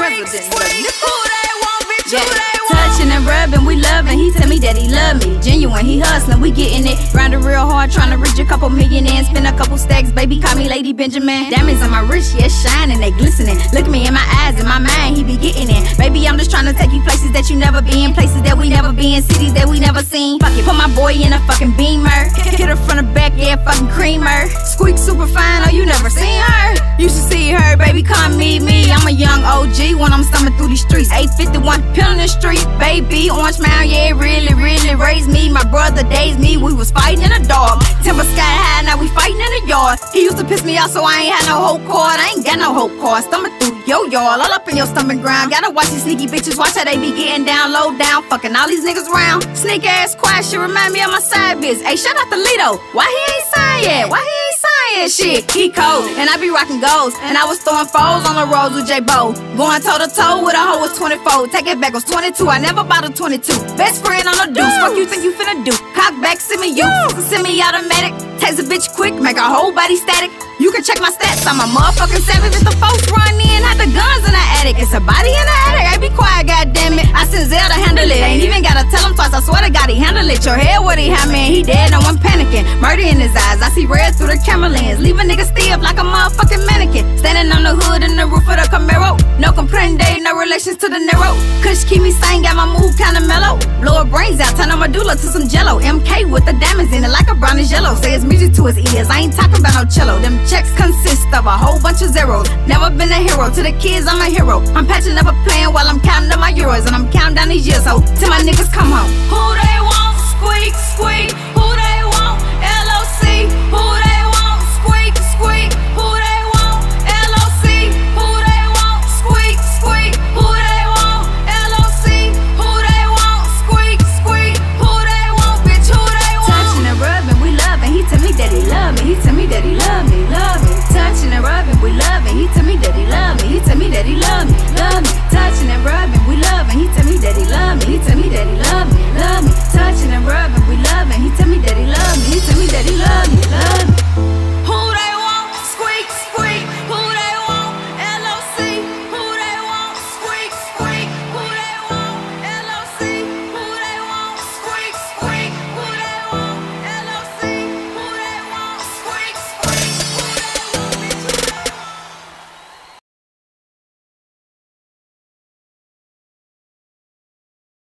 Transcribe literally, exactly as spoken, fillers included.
president. Who they want, bitch, who Yeah. they want? Touching and rubbing, we loving. He tell me that he love me. Genuine, he hustling, we getting it. Grinding real hard, trying to reach a couple million in. Spend a couple stacks, baby, call me Lady Benjamin. Diamonds on my wrist, yeah, shining, they glistening. Look me in my eyes, in my mind, he be getting it. Baby, I'm just trying to take you places that you never been, places that we never been, cities that we never seen. Fuck it, put my boy in a fucking Beamer. Hit her from the back, yeah, fucking creamer. Squeak super fine, oh, you never seen her? You should see her, baby, come meet me. I'm a young O G when I'm stumbling through these streets. eight fifty-one, pill in the street, baby. Orange Mound, yeah, it really, really raised me. My brother dazed me, we was fighting in the dark. Timber sky high, now we fighting in the yard. He used to piss me off, so I ain't had no hope card. I ain't got no hope card. Stumbling through your yard, all up in your stomach ground. Gotta watch these sneaky bitches, watch how they be getting down, low down, fucking all these niggas round. Sneak ass quiet shit remind me of my side bitch. Hey, shout out to Lito, why he ain't signed yet? Why he ain't signed yet? Shit, he cold, and I be rocking golds, and I was throwing foes on the roads with J Bo. Going toe to toe with a hoe was twenty-four. Take it back, was twenty-two. I never bought a twenty-two. Best friend on the deuce. Fuck you think you finna do? Cock back, send me you. Semi-automatic. Takes a bitch quick, make her whole body static. You can check my stats, I'm a motherfucking savage. If the folks run in, had the guns in the attic. It's a body in the attic. Hey, be quiet, goddammit. I sent Zell to handle it. Ain't even gotta tell him twice. I swear to God, he handle it. Your head, what he had, man? He dead, no one panicking. Murder in his eyes. I see red through the camera lens. Leave a nigga stiff like a motherfucking mannequin. Standing on the hood and the roof of the Camaro. No comprende, no relations to the narrow. Kush keep me sane, got my move kinda mellow. Blow her brains out, turn her medulla to some jello. M K with the diamonds in it like a brownish yellow. Say it's music to his ears, I ain't talking about no cello. Them checks consist of a whole bunch of zeros. Never been a hero, to the kids I'm a hero. I'm patching up a plan while I'm counting up my euros. And I'm counting down these years, so till my niggas come home. Who they want? Squeak, squeak.